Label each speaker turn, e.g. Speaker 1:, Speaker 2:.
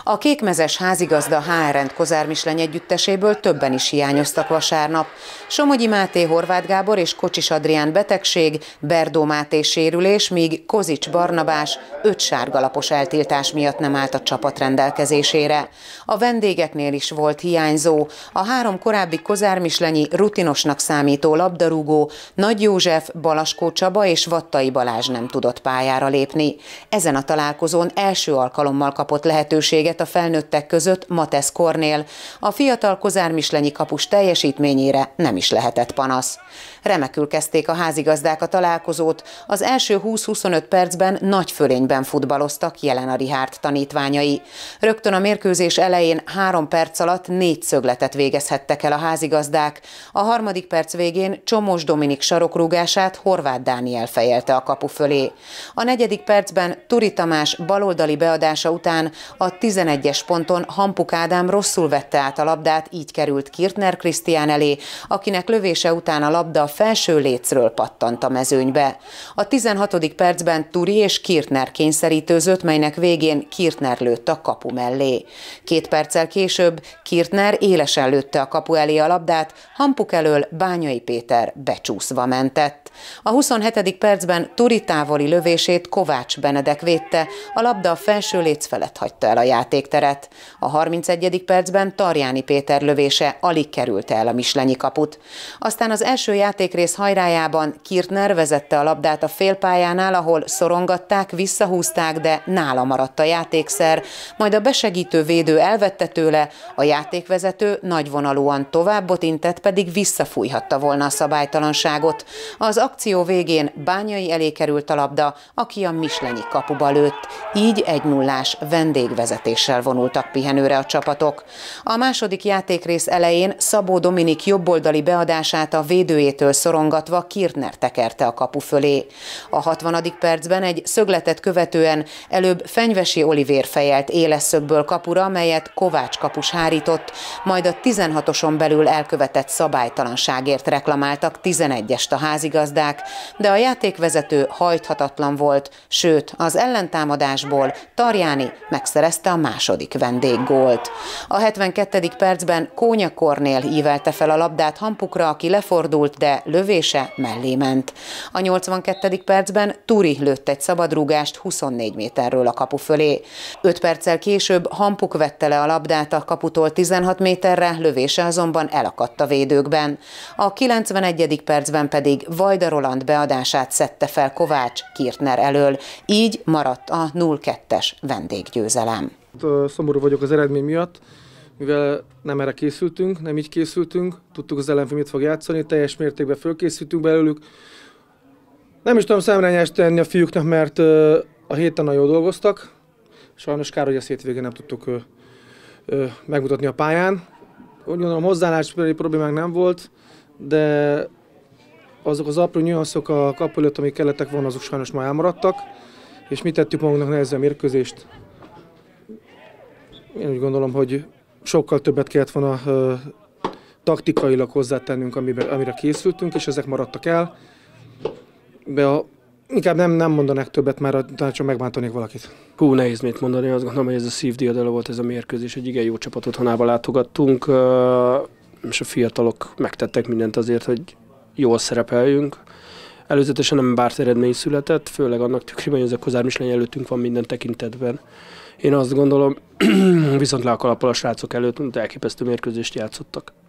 Speaker 1: A kékmezes házigazda HRN Kozár Misleny együtteséből többen is hiányoztak vasárnap. Somogyi Máté, Horváth Gábor és Kocsis Adrián betegség, Berdó Máté sérülés, míg Kozics Barnabás 5 sárgalapos eltiltás miatt nem állt a csapat rendelkezésére. A vendégeknél is volt hiányzó. A 3 korábbi kozármislenyi rutinosnak számító labdarúgó Nagy József, Balaskó Csaba és Vattai Balázs nem tudott pályára lépni. Ezen a találkozón első alkalommal kapott lehetőséget a felnőttek között Matesz Kornél. A fiatal kozármislenyi kapus teljesítményére nem is lehetett panasz. Remekül kezdték a házigazdák a találkozót. Az első 20-25 percben nagy fölényben futballoztak Jelena Richárd tanítványai. Rögtön a mérkőzés elején 3 perc alatt 4 szögletet végezhettek el a házigazdák. A 3. perc végén Csomós Dominik sarokrúgását Horváth Dániel fejelte a kapu fölé. A 4. percben Turi Tamás baloldali beadása után a 11-es ponton Hampuk Ádám rosszul vette át a labdát, így került Kirtner Krisztián elé, akinek lövése után a labda a felső lécről pattant a mezőnybe. A 16. percben Turi és Kirtner kényszerítőzött, melynek végén Kirtner lőtt a kapu mellé. 2 perccel később Kirtner élesen lőtte a kapu elé a labdát, Hampuk elől Bányai Péter becsúszva mentett. A 27. percben Turi távoli lövését Kovács Benedek védte, a labda a felső léc felett hagyta el a játékteret. A 31. percben Tarjáni Péter lövése alig került el a mislenyi kaput. Aztán az első játékrész hajrájában Kirtner vezette a labdát a félpályánál, ahol szorongatták, visszahúzták, de nála maradt a játékszer, majd a besegítő védő elvette tőle, a játékvezető nagyvonalúan továbbot intett, pedig visszafújhatta volna a szabálytalanságot. Az akció végén Bányai elé került a labda, aki a mislenyi kapuba lőtt, így 1-0-ás vendégvezetéssel vonultak pihenőre a csapatok. A második játékrész elején Szabó Dominik jobboldali beadását a védőjétől szorongatva Kirtner tekerte a kapu fölé. A 60. percben egy szögletet követően előbb Fenyvesi Olivér fejelt éles szögből kapura, melyet Kovács kapus hárított, majd a 16-oson belül elkövetett szabálytalanságért reklamáltak 11-est a házigazdák, de a játékvezető hajthatatlan volt, sőt, az ellentámadásból Tarjáni megszerezte a második vendéggólt. A 72. percben Kónya Kornél ívelte fel a labdát Hampukra, aki lefordult, de lövése mellé ment. A 82. percben Turi lőtt egy szabadrúgást 24 méterről a kapu fölé. 5 perccel később Hampuk vette le a labdát a kaputól 16 méterre, lövése azonban elakadt a védőkben. A 91. percben pedig Vajda Roland beadását szedte fel Kovács Kirtner elől, így maradt a 0-2-es vendéggyőzelem.
Speaker 2: Szomorú vagyok az eredmény miatt, mivel nem erre készültünk, nem így készültünk, tudtuk az ellenfél mit fog játszani, teljes mértékben fölkészültünk belőlük. Nem is tudom szemrányást tenni a fiúknak, mert a héten nagyon jól dolgoztak. Sajnos kár, hogy a hétvégén nem tudtuk megmutatni a pályán. Úgy gondolom, hozzáállásbeli problémák nem volt, de azok az apró nüanszok a kapu előtt, amik kellettek volna, azok sajnos már elmaradtak, és mi tettük magunknak nehezre a mérkőzést. Én úgy gondolom, hogy sokkal többet kellett volna taktikailag hozzátennünk, amire készültünk, és ezek maradtak el. Inkább nem mondanak többet, mert talán megbántanék valakit.
Speaker 3: Nehéz mit mondani, azt gondolom, hogy ez a szívdiadala volt ez a mérkőzés, egy igen jó csapat otthonába látogattunk, és a fiatalok megtettek mindent azért, hogy jól szerepeljünk. Előzetesen nem bárt eredmény született, főleg annak tükrében, hogy ez a Kozár Misleny előttünk van minden tekintetben. Én azt gondolom, viszont le a kalappal a srácok előtt, elképesztő mérkőzést játszottak.